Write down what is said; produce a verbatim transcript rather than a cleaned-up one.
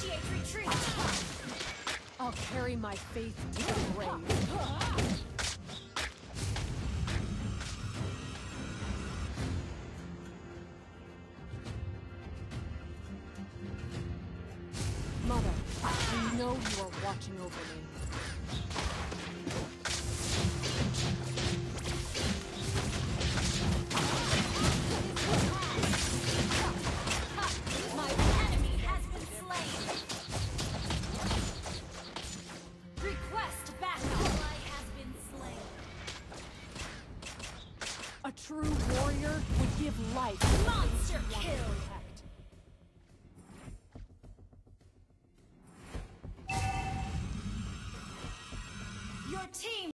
Initiate retreat. I'll carry my faith to the grave. Mother, I know you are watching over me. My enemy has been slain. Request backup. Ally has been slain. A true warrior would give life. Monster kill. Your team